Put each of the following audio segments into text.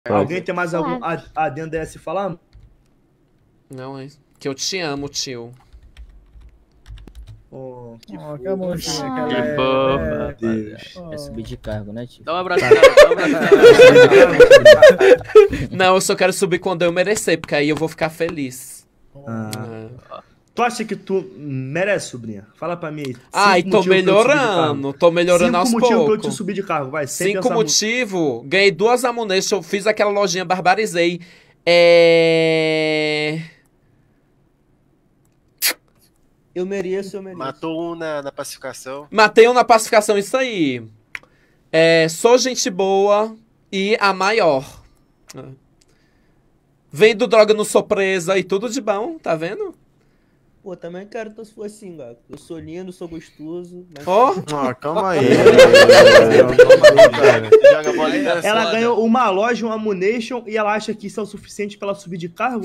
Alguém tem mais algum adendo a se falar? Não, é que eu te amo, tio. Oh, que amorzinho, cara. Que fofa. Deus. É subir de cargo, né, tio? Dá um abraço, cara. Dá um abraço. Não, eu só quero subir quando eu merecer, porque aí eu vou ficar feliz. Tu acha que tu merece, sobrinha? Fala pra mim aí. Ai, tô melhorando aos poucos. 5 motivos pra eu te subir de cargo, vai. 5 motivos. Ganhei 2 ammunition, fiz aquela lojinha, barbarizei. Eu mereço. Matou um na pacificação. Matei um na pacificação, isso aí. Sou gente boa e a maior. Vendo droga no surpresa e tudo de bom, tá vendo? Pô, também quero que tu fosse assim, cara. Eu sou lindo, sou gostoso. Mas... Calma aí. Joga bolinha. Ela ganhou uma loja, um ammunition, e ela acha que isso é o suficiente pra ela subir de cargo?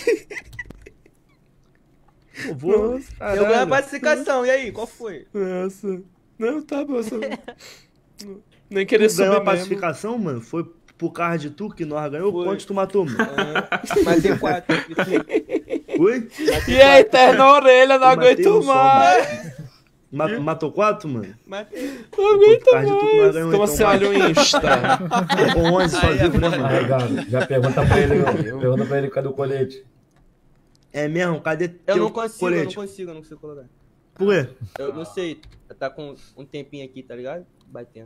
Eu vou. Eu ganhei a pacificação, e aí, qual foi? Nossa. Não, tá bom. Nem queria subir ganhou a mesmo. pacificação, mano? Foi por causa de tu que nós ganhou? Foi. Quantos tu matou, mano? Matei 4. Oi? E a eterna orelha, não aguento mais. Matou 4, mano? Matei. Não aguento Por causa de tu que nós mais. ganhou, Como então você olha o Insta? Com 11 só vivo, né, mano? Aí, Gabi, já pergunta pra ele, pergunta pra ele cadê o colete. É mesmo? Cadê Eu teu não consigo colete? eu não consigo colocar. Por quê? Eu não sei, tá com um tempinho aqui, tá ligado? Batendo.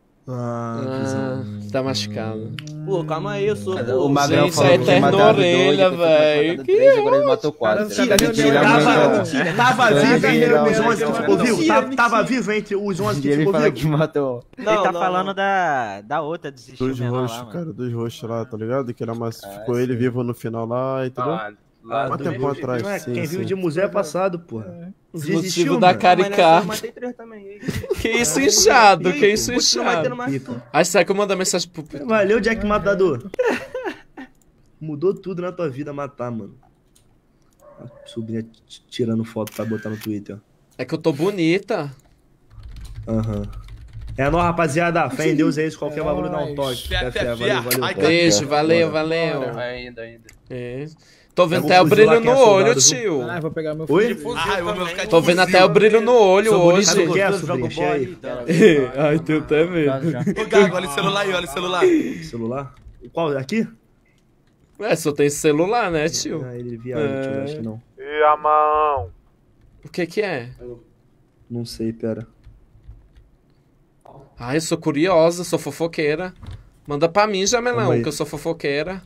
Tá machucado. Pô, calma aí, eu sou... O Magrão Gente, falou a que tinha eterna matado orelha, 2, velho. agora ele matou 4. Tava vivo entre os 11 que ficou vivo? Mentira. Tava vivo entre os 11 que Ele ficou fala que vivo? matou. Ele tá falando da outra, desistiu Dos mesmo lá, roxos, mano. cara, dos roxos lá, tá ligado? Que era ficou ele vivo no final lá, entendeu? Há tempo atrás, Não é, sim, quem vive de museu é passado, porra. Os Desistiu, motivos da mano. Caricar. Eu matei 3 também. Que isso, inchado? Que isso, Continua batendo inchado? mais tu. Ai, será que eu mando mensagem pro... Valeu, Jack Matador. Mudou tudo na tua vida matar, mano. A sobrinha tirando foto pra botar no Twitter, ó. É que eu tô bonita. Aham. É nóis, rapaziada. Fé em Deus é isso. Qualquer bagulho dá um toque. Fé. Valeu. Beijo, valeu. Ainda. Tô vendo Pega até o o fuzil brilho lá que é no soldado, olho, viu? tio. Ah, vou pegar meu Oi? Eu vou ficar de Tô vendo até o brilho no olho Sou bonito, hoje. sabe o que é, sobrinha? Cheia aí. Ai, tenho até medo. Ô, Gago, olha o celular aí, olha o celular. Celular? Qual? Aqui? Só tem celular, né, tio? Ah, ele viaja, tio. Acho que não. E a mão? O que é? Não sei, pera. Ai, eu sou curiosa, sou fofoqueira. Manda pra mim, Jamelão, Calma aí. que eu sou fofoqueira.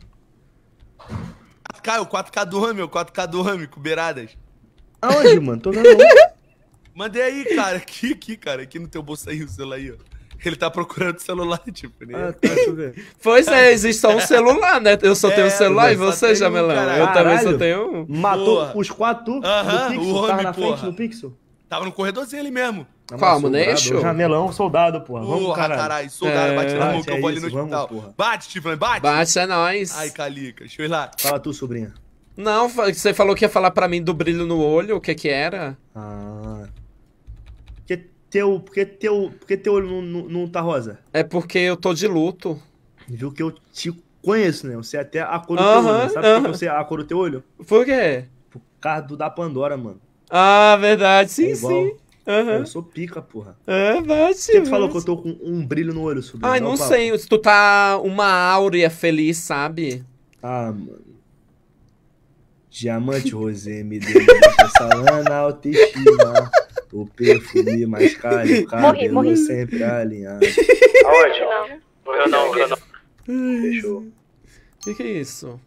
Caio, 4K do Rami, 4K do Rami, com beiradas. Aonde, mano? Tô vendo não. Mandei aí, cara. Aqui, cara. Aqui no teu bolso aí, o celular aí, ó. Ele tá procurando o celular, tipo, né? Ah, tá, deixa eu ver. Pois é, existe só um celular, né? Eu só tenho um celular e só você, tem um, Jamelão. caralho. Eu também só Caralho. tenho um. Matou Porra. os 4 Aham, no Pixel? o Tava homem, na frente porra. no Pixel? Tava no corredorzinho ali mesmo. Qual, Soldado, Muneixo? Jamelão, soldado, porra. Vamos, Porra, caralho. Soldado, bate na mão Bate, que eu é vou ali no isso, vamos, hospital. porra. Bate, Tiflan, bate. Bate, é nóis. Ai, Calica, deixa eu ir lá. Fala tu, sobrinha. Não, você falou que ia falar pra mim do brilho no olho, o que que era? Ah. Por que teu olho não tá rosa? É porque eu tô de luto. Viu que eu te conheço, né? Você é até a cor do teu olho, né? Sabe por que você é a cor do teu olho? Por quê? Por causa da Pandora, mano. Ah, verdade, sim, É igual. sim. Eu sou pica, porra. É, bate. Por que tu falou que eu tô com um brilho no olho, sobrinho? Ai, Dá um não papo. sei, se tu tá uma áurea feliz, sabe? Ah, mano. Diamante rosé me deu essa lana autoestima. O perfume mais caro, o cabelo sempre alinhado. Aonde? Morreu não. Fechou. Que é isso?